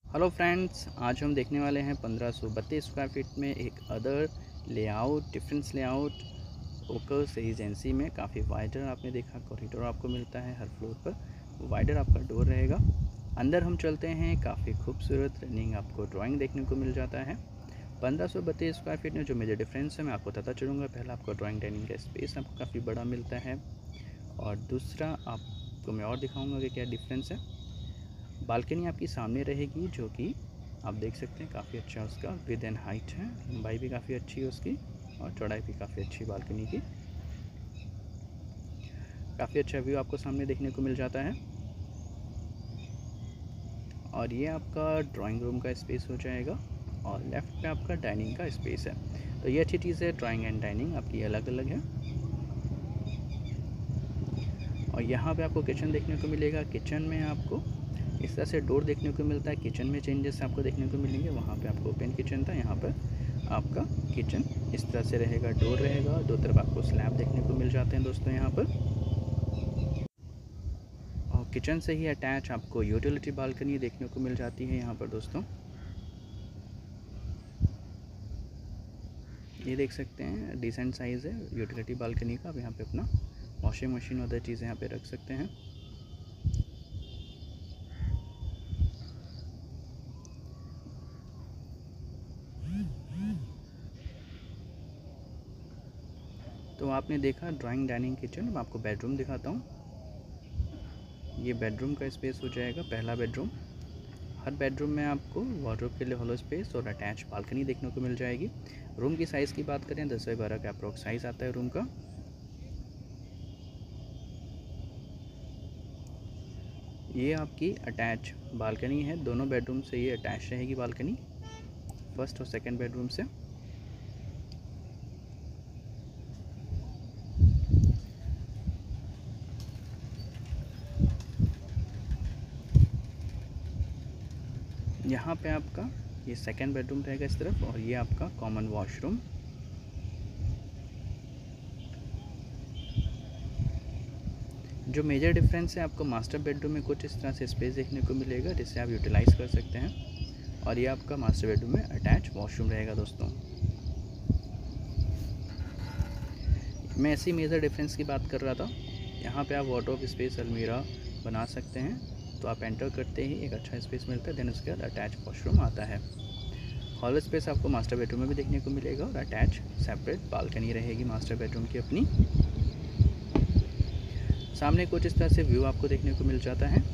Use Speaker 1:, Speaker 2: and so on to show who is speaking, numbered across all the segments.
Speaker 1: Hello friends, आज हम देखने वाले हैं 1532 स्क्वायर फीट में एक अदर लेआउट, डिफरेंस लेआउट ओकर एजेंसी में। काफ़ी वाइडर आपने देखा कॉरिडोर आपको मिलता है, हर फ्लोर पर वाइडर आपका डोर रहेगा। अंदर हम चलते हैं, काफ़ी खूबसूरत रनिंग आपको ड्राइंग देखने को मिल जाता है। 1532 स्क्वायर फीट में जो मेजर डिफरेंस है मैं आपको बताता चलूँगा। पहला आपको ड्राइंग डाइनिंग का स्पेस आपको काफ़ी बड़ा मिलता है, और दूसरा आपको मैं और दिखाऊँगा कि क्या डिफरेंस है। बालकनी आपकी सामने रहेगी, जो कि आप देख सकते हैं काफ़ी अच्छा उसका विद एंड हाइट है, लंबाई भी काफ़ी अच्छी है उसकी, और चौड़ाई भी काफ़ी अच्छी बालकनी की। काफ़ी अच्छा व्यू आपको सामने देखने को मिल जाता है। और ये आपका ड्राइंग रूम का स्पेस हो जाएगा, और लेफ़्ट पे आपका डाइनिंग का स्पेस है। तो ये अच्छी चीज़ है, ड्राइंग एंड डाइनिंग आपकी अलग अलग है। और यहाँ पे आपको किचन देखने को मिलेगा। किचन में आपको इस तरह से डोर देखने को मिलता है। किचन में चेंजेस आपको देखने को मिलेंगे। वहाँ पे आपको ओपन किचन था, यहाँ पर आपका किचन इस तरह से रहेगा, डोर रहेगा, दो तरफ आपको स्लैब देखने को मिल जाते हैं दोस्तों यहाँ पर। और किचन से ही अटैच आपको यूटिलिटी बालकनी देखने को मिल जाती है यहाँ पर दोस्तों। ये देख सकते हैं, डिसेंट साइज़ है यूटिलिटी बालकनी का। आप यहाँ पे अपना वॉशिंग मशीन अदर चीज़ें यहाँ पे रख सकते हैं। तो आपने देखा ड्राइंग डाइनिंग किचन। अब आपको बेडरूम दिखाता हूँ। ये बेडरूम का स्पेस हो जाएगा, पहला बेडरूम। हर बेडरूम में आपको वार्डरोब के लिए हॉलो स्पेस और अटैच बालकनी देखने को मिल जाएगी। रूम की साइज़ की बात करें, 10 बाई 12 का अप्रोक्स साइज़ आता है रूम का। ये आपकी अटैच बालकनी है, दोनों बेडरूम से ये अटैच रहेगी बालकनी, फर्स्ट और सेकंड बेडरूम से। यहाँ पे आपका ये सेकंड बेडरूम रहेगा इस तरफ, और ये आपका कॉमन वॉशरूम। जो मेजर डिफरेंस है, आपको मास्टर बेडरूम में कुछ इस तरह से स्पेस देखने को मिलेगा, जिससे आप यूटिलाइज़ कर सकते हैं। और ये आपका मास्टर बेडरूम में अटैच वॉशरूम रहेगा दोस्तों। मैं ऐसी मेजर डिफरेंस की बात कर रहा था। यहाँ पे आप वार्डरोब स्पेस अलमीरा बना सकते हैं। तो आप एंटर करते ही एक अच्छा स्पेस मिलता है, देन उसके बाद अटैच वॉशरूम आता है। हॉल स्पेस आपको मास्टर बेडरूम में भी देखने को मिलेगा, और अटैच सेपरेट बालकनी रहेगी मास्टर बेडरूम की अपनी। सामने कुछ इस तरह से व्यू आपको देखने को मिल जाता है।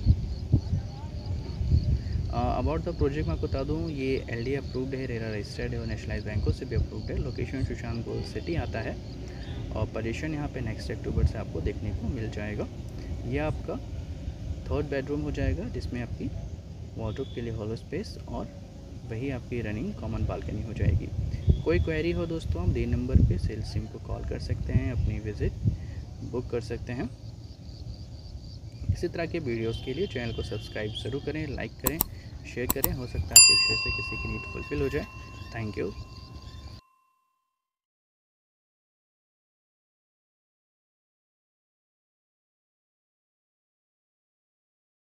Speaker 1: अबाउट द प्रोजेक्ट मैं आपको बता दूँ, ये LD अप्रूव्ड है, रेरा रजिस्टर्ड है, और नेशनलाइज बैंकों से भी अप्रूव्ड है। लोकेशन सुशांत गोल्ड सिटी आता है, और पोजीशन यहाँ पे नेक्स्ट अक्टूबर से आपको देखने को मिल जाएगा। ये आपका थर्ड बेडरूम हो जाएगा, जिसमें आपकी वार्डरोब के लिए हॉलो स्पेस और वही आपकी रनिंग कॉमन बालकनी हो जाएगी। कोई क्वेरी हो दोस्तों, आप दी नंबर पे सेल्स टीम को कॉल कर सकते हैं, अपनी विज़िट बुक कर सकते हैं। इसी तरह के वीडियोस के लिए चैनल को सब्सक्राइब ज़रूर करें, लाइक करें, शेयर करें। हो सकता है आपके शेयर से किसी की नीड फुलफिल हो जाए। Thank you.